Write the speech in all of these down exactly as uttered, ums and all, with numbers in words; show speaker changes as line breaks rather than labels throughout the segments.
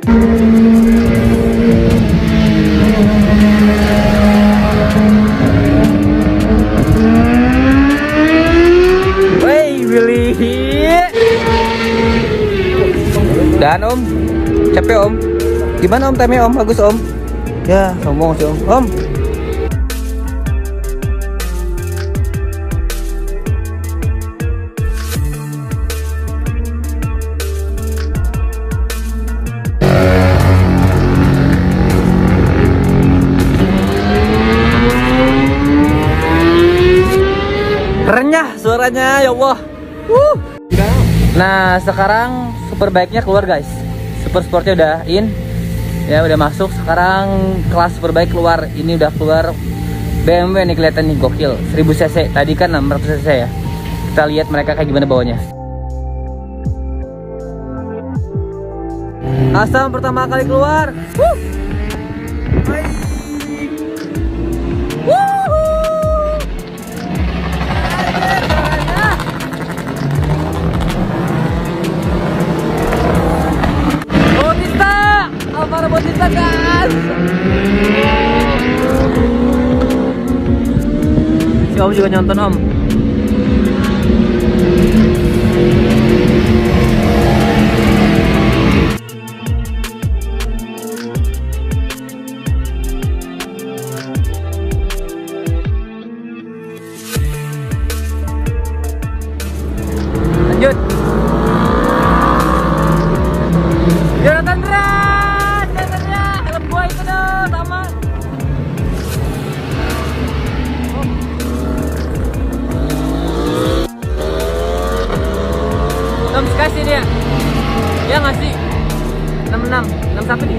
Dan Om, capek Om. Gimana Om time-nya Om? Bagus Om. Ya, ngomong sih Om. Om. Renyah suaranya, ya Allah. Uh. Nah, sekarang Superbike-nya keluar guys. Super Sportnya udah in. Ya udah masuk. Sekarang kelas Superbike keluar. Ini udah keluar B M W nih, kelihatan nih gokil. seribu cc. Tadi kan enam ratus cc ya. Kita lihat mereka kayak gimana bawanya. Asam pertama kali keluar. Wuh. Para Bautista guys. Si Om juga nonton Om. Lanjut. Jonathan Dra. Kasih dia, ya ngasih enam enam enam satu nih.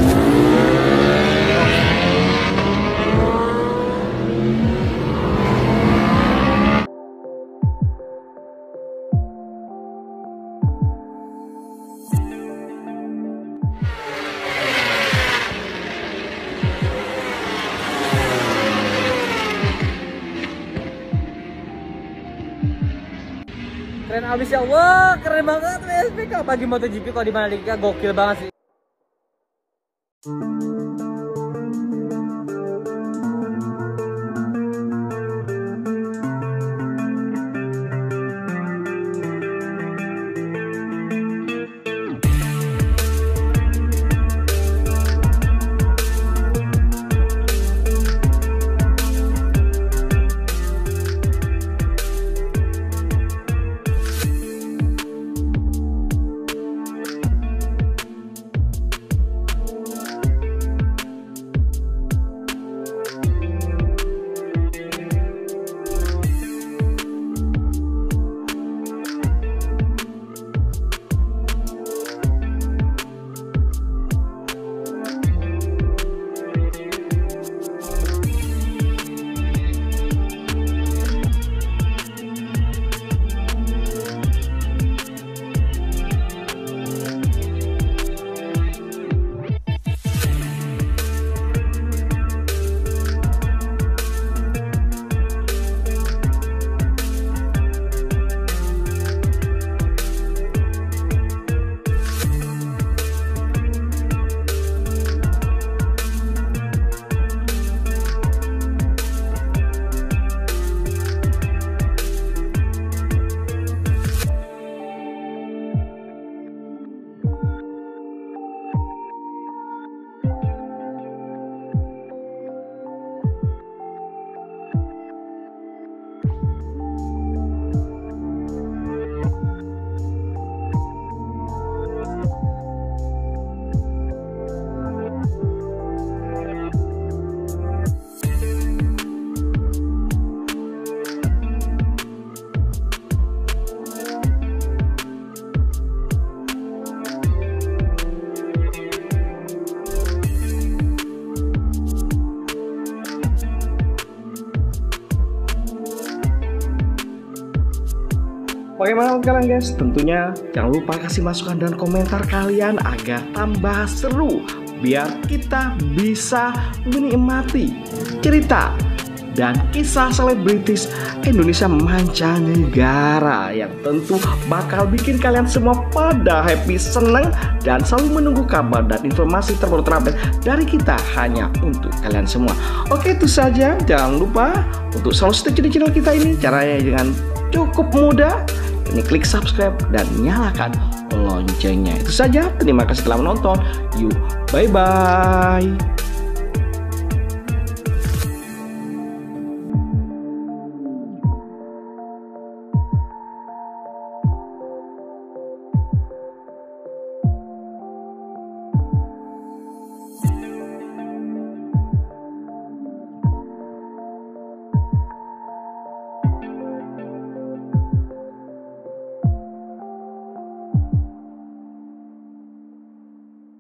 Keren abis ya Allah, keren banget W S P K. Pagi MotoGP kalau di Mandalika gokil banget sih.
Bagaimana kalian guys? Tentunya jangan lupa kasih masukan dan komentar kalian agar tambah seru, biar kita bisa menikmati cerita dan kisah selebritis Indonesia mancanegara yang tentu bakal bikin kalian semua pada happy, seneng, dan selalu menunggu kabar dan informasi terbaru terupdate dari kita hanya untuk kalian semua. Oke, itu saja. Jangan lupa untuk selalu stay di channel kita ini. Caranya dengan cukup mudah. Ini klik subscribe dan nyalakan loncengnya. Itu saja. Terima kasih telah menonton. Yuk, bye-bye.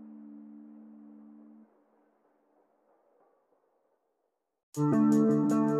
Thank you.